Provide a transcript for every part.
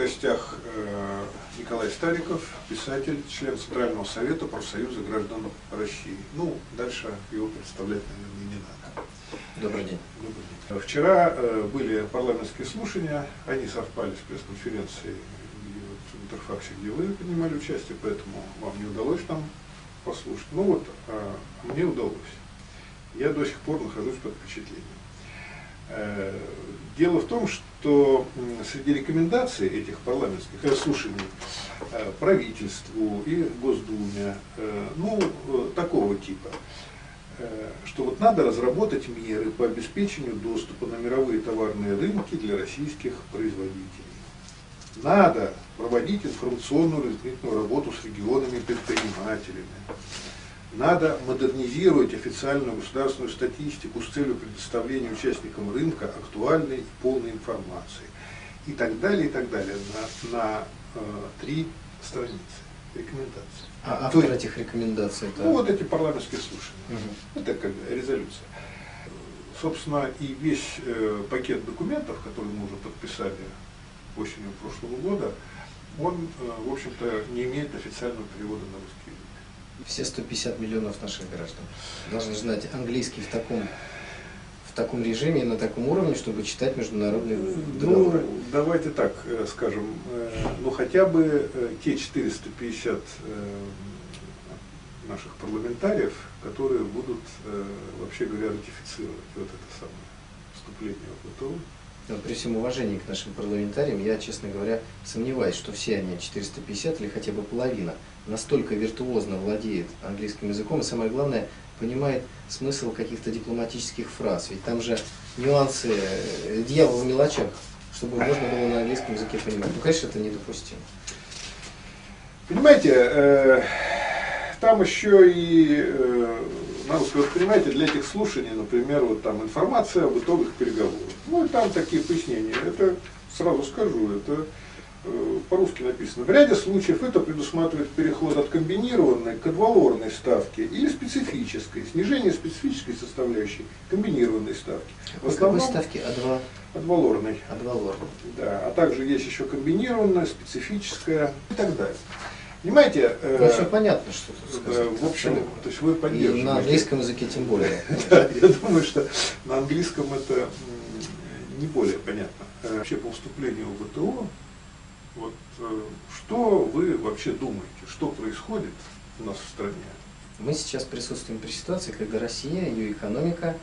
гостях Николай Стариков, писатель, член Центрального совета профсоюза граждан России. Ну, дальше его представлять, наверное, не надо. Добрый день. Добрый день. Вчера были парламентские слушания, они совпали с пресс-конференцией в Интерфаксе, где вы принимали участие, поэтому вам не удалось там послушать. Ну вот, мне удалось. Я до сих пор нахожусь под впечатлением. Дело в том, что среди рекомендаций этих парламентских слушаний правительству и Госдуме, ну, такого типа, что вот надо разработать меры по обеспечению доступа на мировые товарные рынки для российских производителей. Надо проводить информационную разъяснительную работу с регионами и предпринимателями. Надо модернизировать официальную государственную статистику с целью предоставления участникам рынка актуальной и полной информации. И так далее, на 3 страницы рекомендаций. А автор этих рекомендаций? Ну, вот эти парламентские слушания. Это как резолюция. Собственно, и весь пакет документов, который мы уже подписали осенью прошлого года, он, в общем-то, не имеет официального перевода на русский язык. Все 150 миллионов наших граждан должны знать английский в таком режиме и на таком уровне, чтобы читать международные договоры. Ну, давайте так скажем, ну хотя бы те 450 наших парламентариев, которые будут, вообще говоря, ратифицировать вот это самое вступление в ВТО. Но при всем уважении к нашим парламентариям, я, честно говоря, сомневаюсь, что все они, 450 или хотя бы половина, настолько виртуозно владеет английским языком и, самое главное, понимает смысл каких-то дипломатических фраз. Ведь там же нюансы, дьявол в мелочах, чтобы можно было на английском языке понимать. Ну, конечно, это недопустимо. Понимаете, там еще и, надо сказать, понимаете, для этих слушаний, например, вот там информация об итогах переговоров. Ну и там такие пояснения. Это, сразу скажу, это по-русски написано. В ряде случаев это предусматривает переход от комбинированной к адвалорной ставке или специфической, снижение специфической составляющей комбинированной ставки. В основном, какой ставки? Адвалорной. Адвалорной. Да, а также есть еще комбинированная, специфическая и так далее. Понимаете? Ну, все понятно, что тут сказать. В общем, то есть вы поддерживаете. И на английском языке тем более. Да, я думаю, что на английском это не более понятно. Вообще по вступлению в ВТО, вот, что вы вообще думаете, что происходит у нас в стране? Мы сейчас присутствуем при ситуации, когда Россия, ее экономика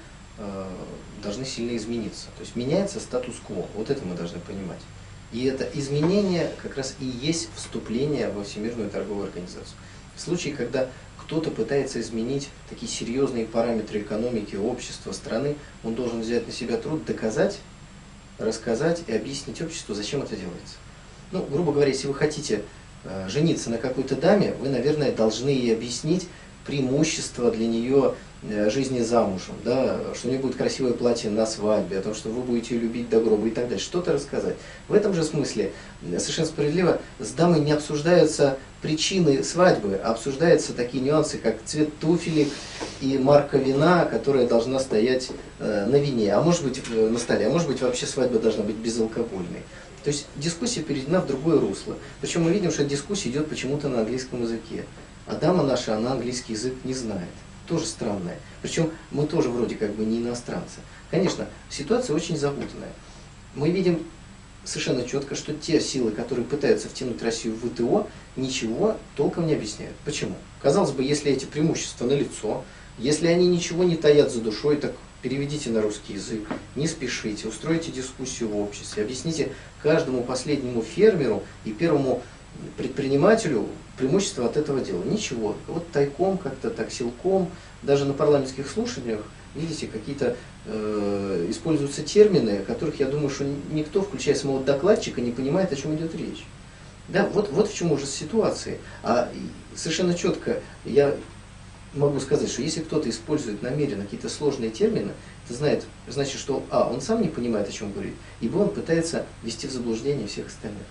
должны сильно измениться. То есть меняется статус-кво. Вот это мы должны понимать. И это изменение как раз и есть вступление во Всемирную торговую организацию. В случае, когда кто-то пытается изменить такие серьезные параметры экономики, общества, страны, он должен взять на себя труд доказать, рассказать и объяснить обществу, зачем это делается. Ну, грубо говоря, если вы хотите жениться на какой-то даме, вы, наверное, должны ей объяснить преимущество для нее жизни замужем, да, что у нее будет красивое платье на свадьбе, о том, что вы будете ее любить до гроба и так далее, что-то рассказать. В этом же смысле, совершенно справедливо, с дамой не обсуждаются причины свадьбы, а обсуждаются такие нюансы, как цвет туфелек и марка вина, которая должна стоять на вине, а может быть на столе, а может быть вообще свадьба должна быть безалкогольной. То есть дискуссия переведена в другое русло. Причем мы видим, что дискуссия идет почему-то на английском языке. А дама наша, она английский язык не знает. Тоже странное. Причем мы тоже вроде как бы не иностранцы. Конечно, ситуация очень запутанная. Мы видим совершенно четко, что те силы, которые пытаются втянуть Россию в ВТО, ничего толком не объясняют. Почему? Казалось бы, если эти преимущества налицо, если они ничего не таят за душой, так переведите на русский язык, не спешите, устройте дискуссию в обществе, объясните каждому последнему фермеру и первому предпринимателю преимущество от этого дела. Ничего. Вот тайком, как-то так силком, даже на парламентских слушаниях, видите, какие-то используются термины, которых, я думаю, что никто, включая самого докладчика, не понимает, о чем идет речь. Да, вот в чем ужас ситуации. А совершенно четко я могу сказать, что если кто-то использует намеренно какие-то сложные термины, это значит, что он сам не понимает, о чем говорит, и он пытается ввести в заблуждение всех остальных.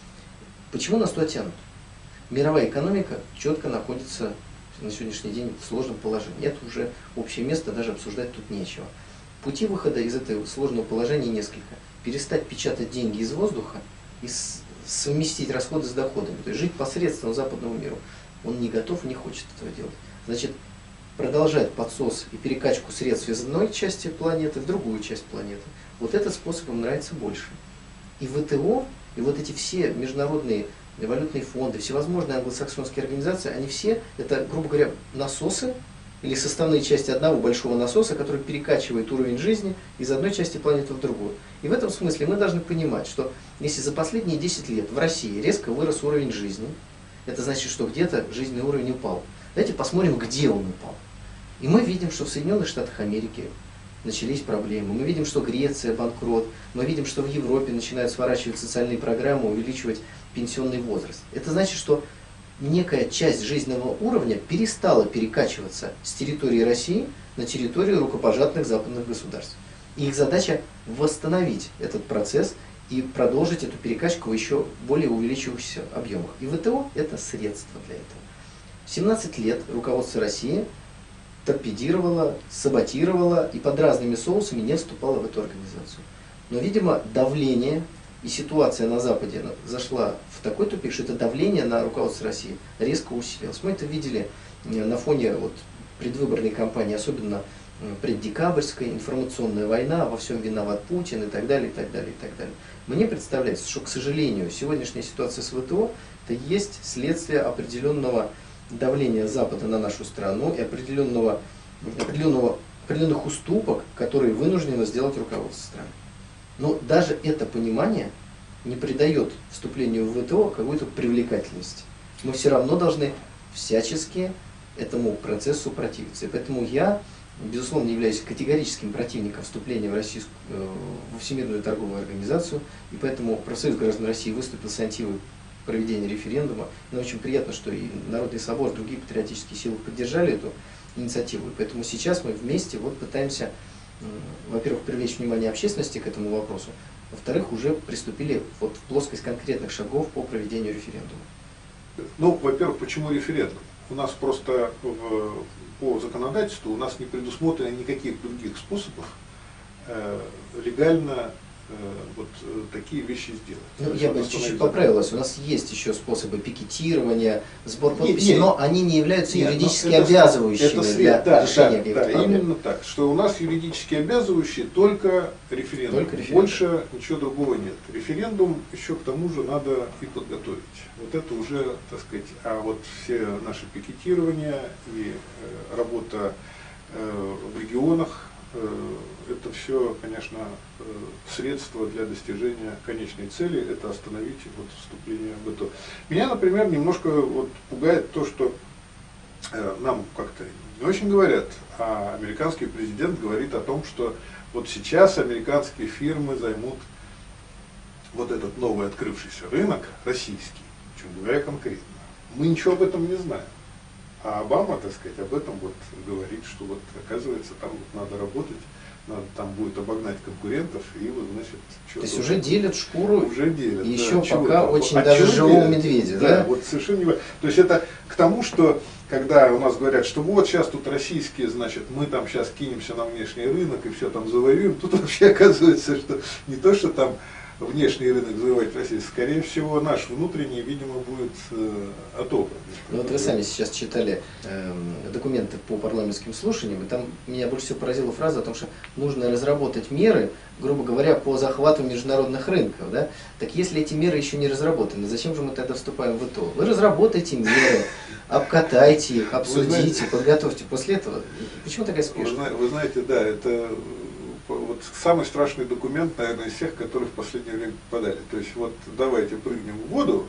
Почему нас туда тянут? Мировая экономика четко находится на сегодняшний день в сложном положении. Это уже общее место, даже обсуждать тут нечего. Пути выхода из этого сложного положения несколько. Перестать печатать деньги из воздуха и совместить расходы с доходами, то есть жить посредством западному миру. Он не готов и не хочет этого делать. Значит, продолжать подсос и перекачку средств из одной части планеты в другую часть планеты. Вот этот способ им нравится больше. И ВТО, и вот эти все международные валютные фонды, всевозможные англосаксонские организации, они все, это, грубо говоря, насосы, или составные части одного большого насоса, который перекачивает уровень жизни из одной части планеты в другую. И в этом смысле мы должны понимать, что если за последние 10 лет в России резко вырос уровень жизни, это значит, что где-то жизненный уровень упал. Давайте посмотрим, где он упал. И мы видим, что в Соединенных Штатах Америки начались проблемы. Мы видим, что Греция банкрот. Мы видим, что в Европе начинают сворачивать социальные программы, увеличивать пенсионный возраст. Это значит, что некая часть жизненного уровня перестала перекачиваться с территории России на территорию рукопожатных западных государств. И их задача восстановить этот процесс и продолжить эту перекачку в еще более увеличивающихся объемах. И ВТО – это средство для этого. 17 лет руководство России торпедировало, саботировало и под разными соусами не вступало в эту организацию. Но, видимо, давление и ситуация на Западе зашла в такой тупик, что это давление на руководство России резко усилилось. Мы это видели на фоне предвыборной кампании, особенно преддекабрьская, информационная война, во всем виноват Путин и так далее, и так далее, и так далее. Мне представляется, что, к сожалению, сегодняшняя ситуация с ВТО это есть следствие определенного давления Запада на нашу страну и определенных уступок, которые вынуждено сделать руководство страны. Но даже это понимание не придает вступлению в ВТО какой-то привлекательности. Мы все равно должны всячески этому процессу противиться. И поэтому я, безусловно, являюсь категорическим противником вступления в во Всемирную торговую организацию, и поэтому Профсоюз граждан России выступил с инициативой проведения референдума. Мне очень приятно, что и Народный собор, и другие патриотические силы поддержали эту инициативу. И поэтому сейчас мы вместе пытаемся, во-первых, привлечь внимание общественности к этому вопросу, во-вторых, уже приступили в плоскость конкретных шагов по проведению референдума. Ну, во-первых, почему референдум? У нас просто по законодательству у нас не предусмотрено никаких других способов легально такие вещи сделать. Ну, я бы чуть-чуть поправилась. У нас есть еще способы пикетирования, сбор подписей, но они не являются юридически обязывающими для решения каких-то проблем. Именно так, что у нас юридически обязывающие только референдум. Больше ничего другого нет. Референдум еще к тому же надо и подготовить. Вот это уже, так сказать, а вот все наши пикетирования и работа в регионах, это все, конечно, средства для достижения конечной цели, это остановить вступление в ВТО. Меня, например, немножко пугает то, что нам как-то не очень говорят, а американский президент говорит о том, что вот сейчас американские фирмы займут этот новый открывшийся рынок, российский, причем говоря конкретно. Мы ничего об этом не знаем. А Обама, так сказать, об этом говорит, что оказывается, там надо работать, там будет обогнать конкурентов, и значит, то есть уже делят шкуру, уже делят, еще пока очень даже живого медведя, да? Совершенно не. То есть это к тому, что когда у нас говорят, что сейчас тут российские, значит, мы там сейчас кинемся на внешний рынок и все там завоюем, тут вообще оказывается, что не то, что там внешний рынок завоевать Россию, скорее всего, наш внутренний, видимо, будет отобран. Ну вы сами сейчас читали документы по парламентским слушаниям, и там меня больше всего поразила фраза о том, что нужно разработать меры, грубо говоря, по захвату международных рынков. Да? Так если эти меры еще не разработаны, зачем же мы тогда вступаем в ВТО? Вы разработайте меры, обкатайте их, обсудите, подготовьте. После этого, почему такая спешка? Вы знаете, да, это самый страшный документ, наверное, из всех, которые в последнее время попадали. То есть давайте прыгнем в воду,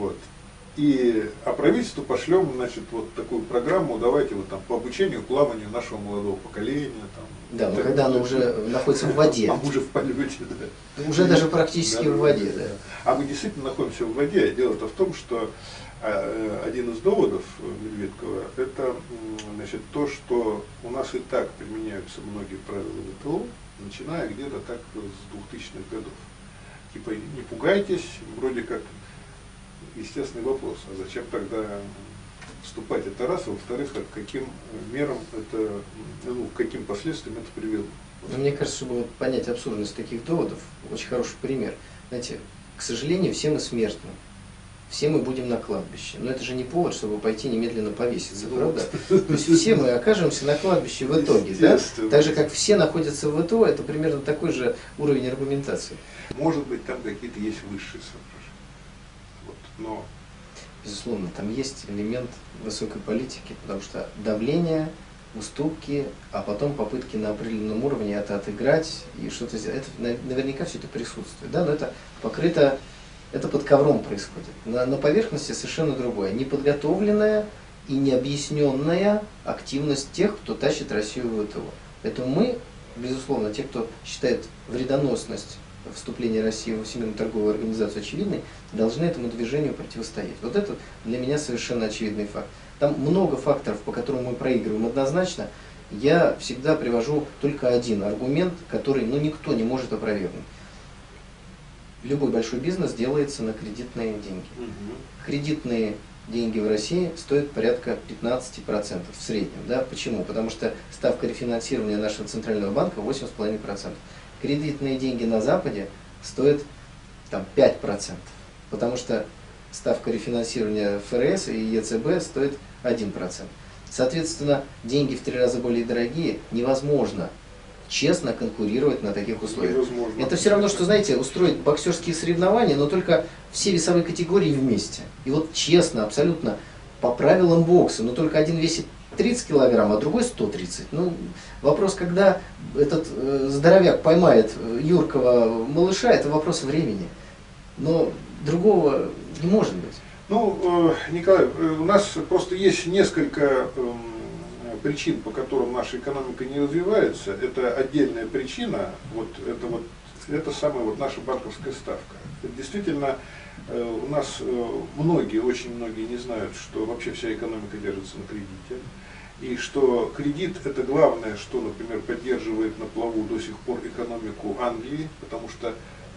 а правительству пошлем, значит, такую программу, давайте по обучению плаванию нашего молодого поколения. Да, но когда оно уже находится в воде. А мы уже в полете, да. Уже даже практически в воде, да. А мы действительно находимся в воде. Дело-то в том, что один из доводов Медведкова – это, значит, то, что у нас и так применяются многие правила ВТО, начиная где-то так с 2000-х годов. Типа, не пугайтесь, вроде как естественный вопрос, а зачем тогда вступать, это раз, а во-вторых, к каким мерам это, к каким последствиям это привело. Мне кажется, чтобы понять абсурдность таких доводов, очень хороший пример. Знаете, к сожалению, все мы смертны. Все мы будем на кладбище. Но это же не повод, чтобы пойти немедленно повеситься, правда? То есть все мы окажемся на кладбище в итоге, да? Так же, как все находятся в ВТО, это примерно такой же уровень аргументации. Может быть, там какие-то есть высшие соображения. Вот. Но... Безусловно, там есть элемент высокой политики, потому что давление, уступки, а потом попытки на определенном уровне это отыграть и что-то сделать. Это, наверняка все это присутствует, да? Но это покрыто... Это под ковром происходит. На поверхности совершенно другое. Неподготовленная и необъясненная активность тех, кто тащит Россию в ВТО. Поэтому мы, безусловно, те, кто считает вредоносность вступления России в Всемирную торговую организацию очевидной, должны этому движению противостоять. Вот это для меня совершенно очевидный факт. Там много факторов, по которым мы проигрываем однозначно. Я всегда привожу только один аргумент, который никто не может опровергнуть. Любой большой бизнес делается на кредитные деньги. Кредитные деньги в России стоят порядка 15% в среднем. Да? Почему? Потому что ставка рефинансирования нашего центрального банка 8,5%. Кредитные деньги на Западе стоят там, 5%. Потому что ставка рефинансирования ФРС и ЕЦБ стоит 1%. Соответственно, деньги в 3 раза более дорогие невозможно честно конкурировать на таких условиях. Невозможно. Это все равно, что, знаете, устроить боксерские соревнования, но только все весовые категории вместе. И вот честно, абсолютно по правилам бокса, но только один весит 30 килограмм, а другой 130. Ну, вопрос, когда этот здоровяк поймает юркого малыша, это вопрос времени. Но другого не может быть. Ну, Николай, у нас просто есть несколько причин, по которым наша экономика не развивается. Это отдельная причина, это самая наша банковская ставка. Действительно, у нас очень многие не знают, что вообще вся экономика держится на кредите. И что кредит это главное, что, например, поддерживает на плаву до сих пор экономику Англии, потому что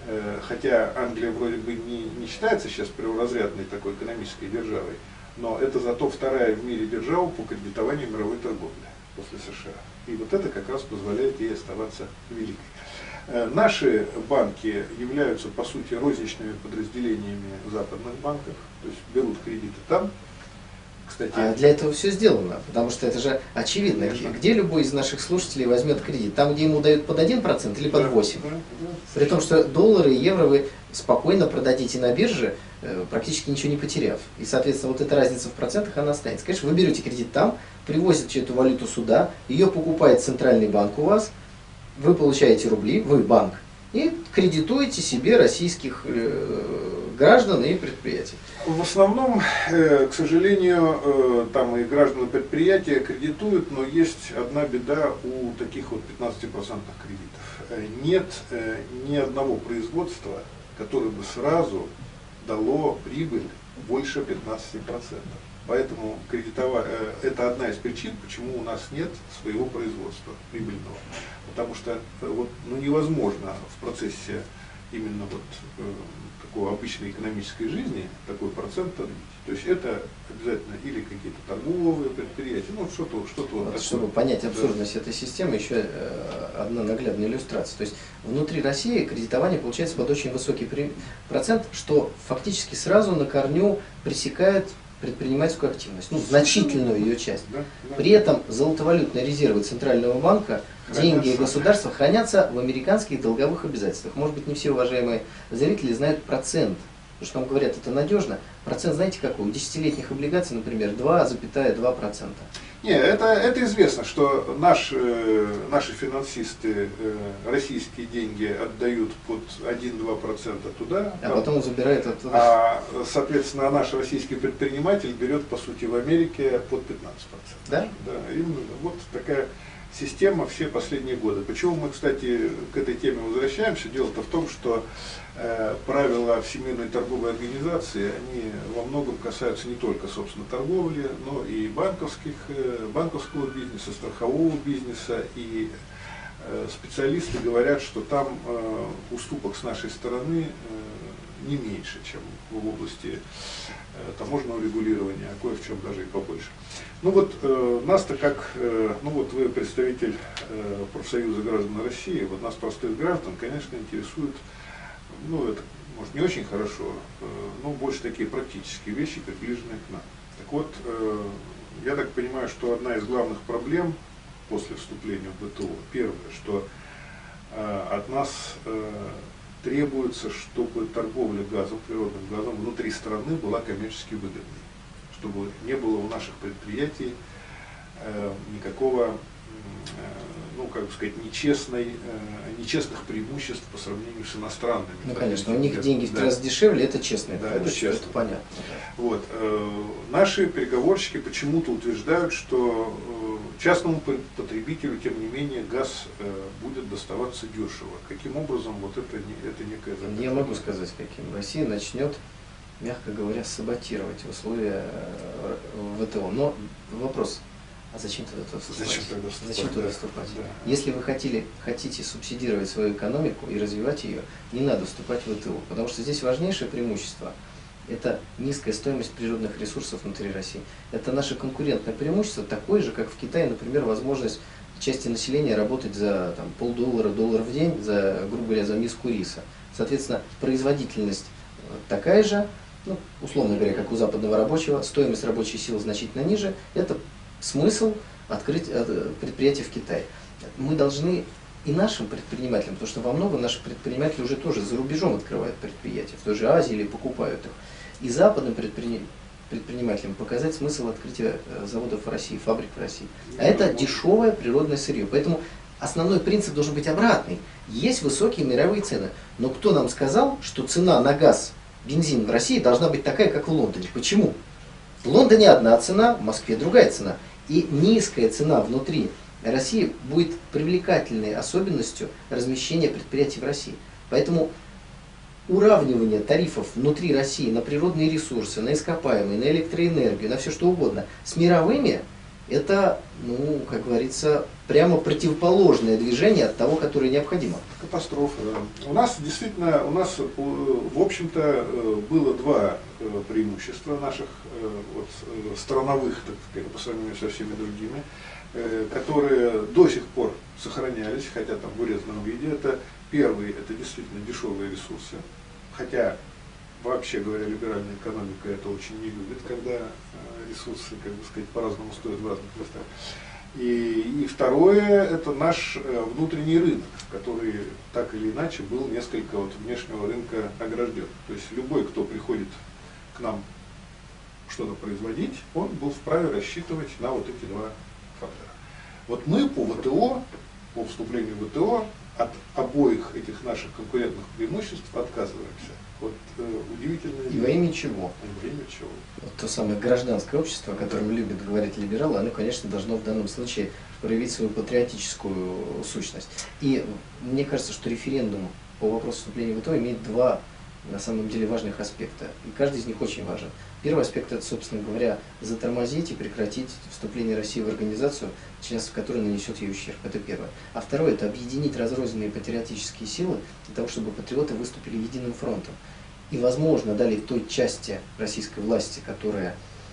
хотя Англия вроде бы не считается сейчас прvoразрядной такой экономической державой, но это зато вторая в мире держава по кредитованию мировой торговли после США. И вот это как раз позволяет ей оставаться великой. Наши банки являются по сути розничными подразделениями западных банков, то есть берут кредиты там. Кстати, а для этого все сделано, потому что это же очевидно. Где любой из наших слушателей возьмет кредит? Там, где ему дают под 1% или под 8%? При том, что доллары и евро вы спокойно продадите на бирже, практически ничего не потеряв. И, соответственно, вот эта разница в процентах, она останется. Конечно, вы берете кредит там, привозите эту валюту сюда, ее покупает центральный банк у вас, вы получаете рубли, вы банк, и кредитуете себе российских граждан и предприятий. В основном, к сожалению, там и граждан и предприятия кредитуют, но есть одна беда у таких вот 15% кредитов. Нет ни одного производства, которое бы сразу дало прибыль больше 15%. Поэтому это одна из причин, почему у нас нет своего производства прибыльного. Потому что невозможно в процессе именно такой обычной экономической жизни такой процент отбить. То есть это обязательно или какие-то торговые предприятия, что-то вот чтобы понять абсурдность этой системы, еще одна наглядная иллюстрация. То есть внутри России кредитование получается под очень высокий процент, что фактически сразу на корню пресекает предпринимательскую активность, значительную ее часть. При этом золотовалютные резервы Центрального банка, деньги государства хранятся в американских долговых обязательствах. Может быть, не все уважаемые зрители знают процент, потому что нам говорят, это надежно. Процент, знаете какой? У десятилетних облигаций, например, 2,2%. Нет, это известно, что наши финансисты российские деньги отдают под 1-2% туда. А потом забирает оттуда. А, соответственно, наш российский предприниматель берет, по сути, в Америке под 15%. Да? Да, именно. Вот такая система все последние годы. Почему мы, кстати, к этой теме возвращаемся? Дело-то в том, что правила Всемирной торговой организации, они во многом касаются не только, собственно, торговли, но и банковского бизнеса, страхового бизнеса. И специалисты говорят, что там уступок с нашей стороны не меньше, чем в области таможенного регулирования, а кое в чем даже и побольше. Нас-то как, вы представитель профсоюза граждан России, нас, простых граждан, конечно, интересует, может не очень хорошо, но больше такие практические вещи, приближенные к нам. Так вот, я так понимаю, что одна из главных проблем после вступления в ВТО, первое, что от нас требуется, чтобы торговля газом, природным газом внутри страны была коммерчески выгодной, чтобы не было у наших предприятий никакого, ну, как бы сказать, нечестных преимуществ по сравнению с иностранными. Ну, конечно, у них деньги в 3 раза дешевле, это честное преимущество, это понятно. Вот. Наши переговорщики почему-то утверждают, что частному потребителю, тем не менее, газ будет доставаться дешево. Каким образом, вот это некая загадка. Я могу сказать, каким. Россия начнет, мягко говоря, саботировать условия ВТО. Но вопрос, а зачем тогда туда вступать? Зачем туда вступать? Да. Если вы хотите субсидировать свою экономику и развивать ее, не надо вступать в ВТО. Потому что здесь важнейшее преимущество – это низкая стоимость природных ресурсов внутри России. Это наше конкурентное преимущество, такое же, как в Китае, например, возможность части населения работать за там, $0,5 в день, грубо говоря, за миску риса. Соответственно, производительность такая же, ну, условно говоря, как у западного рабочего, стоимость рабочей силы значительно ниже. Это смысл открыть предприятие в Китае. Мы должны и нашим предпринимателям, потому что во многом наши предприниматели уже тоже за рубежом открывают предприятия, в той же Азии или покупают их, и западным предпринимателям показать смысл открытия заводов в России, фабрик в России. А это дешевое природное сырье. Поэтому основной принцип должен быть обратный. Есть высокие мировые цены. Но кто нам сказал, что цена на газ, бензин в России должна быть такая, как в Лондоне? Почему? В Лондоне одна цена, в Москве другая цена. И низкая цена внутри России будет привлекательной особенностью размещения предприятий в России. Поэтому уравнивание тарифов внутри России на природные ресурсы, на ископаемые, на электроэнергию, на все что угодно с мировыми, это, ну, как говорится, прямо противоположное движение от того, которое необходимо. Катастрофа, да. У нас действительно, в общем-то, было два преимущества наших страновых, так сказать, по сравнению со всеми другими, которые до сих пор сохранялись, хотя там в урезанном виде. Это первый, это действительно дешевые ресурсы, хотя, вообще говоря, либеральная экономика это очень не любит, когда ресурсы, как бы сказать, по-разному стоят в разных местах. И второе, это наш внутренний рынок, который так или иначе был несколько от внешнего рынка огражден. То есть любой, кто приходит к нам что-то производить, он был вправе рассчитывать на вот эти два фактора. Вот мы по ВТО, по вступлению в ВТО, от обоих этих наших конкурентных преимуществ отказываемся. Вот удивительно. И во имя чего? И во имя чего? Вот то самое гражданское общество, о котором любят говорить либералы, оно, конечно, должно в данном случае проявить свою патриотическую сущность. И мне кажется, что референдум по вопросу вступления в ВТО имеет два, на самом деле, важных аспекта. И каждый из них очень важен. Первый аспект – это, собственно говоря, затормозить и прекратить вступление России в организацию, членство которой нанесет ей ущерб. Это первое. А второе – это объединить разрозненные патриотические силы для того, чтобы патриоты выступили единым фронтом. И, возможно, дали той части российской власти, которая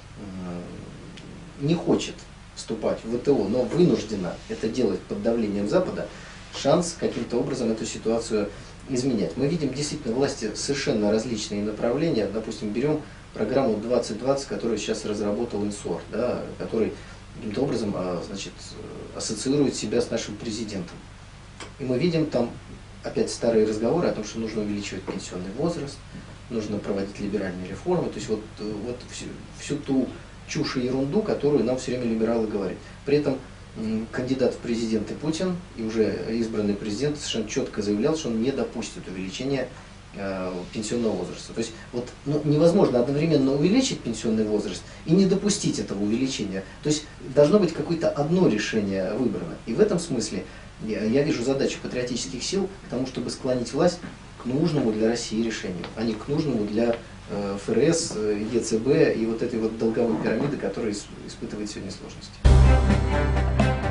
не хочет вступать в ВТО, но вынуждена это делать под давлением Запада, шанс каким-то образом эту ситуацию изменять. Мы видим действительно власти совершенно различные направления. Допустим, берем программу 2020, которую сейчас разработал ИНСОР, да, который каким-то образом ассоциирует себя с нашим президентом. И мы видим там опять старые разговоры о том, что нужно увеличивать пенсионный возраст, нужно проводить либеральные реформы, то есть вот всю ту чушь и ерунду, которую нам все время либералы говорят. При этом кандидат в президенты Путин и уже избранный президент совершенно четко заявлял, что он не допустит увеличения пенсионного возраста. То есть вот, невозможно одновременно увеличить пенсионный возраст и не допустить этого увеличения. То есть должно быть какое-то одно решение выбрано. И в этом смысле я вижу задачу патриотических сил к тому, чтобы склонить власть к нужному для России решению, а не к нужному для ФРС, ЕЦБ и вот этой вот долговой пирамиды, которая испытывает сегодня сложности.